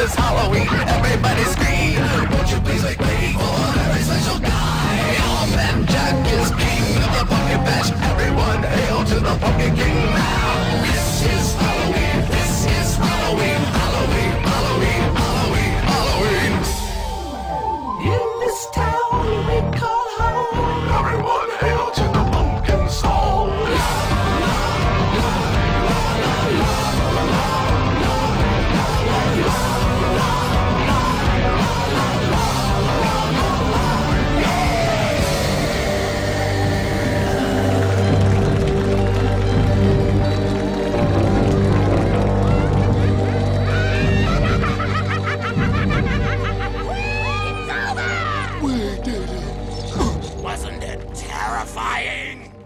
is Halloween. Everybody scream, won't you please make way for a very special guy? Our man Jack is king of the pumpkin patch. Everyone hail to the pumpkin king now. This is Halloween, this is Halloween, Halloween, Halloween, Halloween, Halloween. In this town we call home, everyone hail to the pumpkin song. Wasn't it terrifying?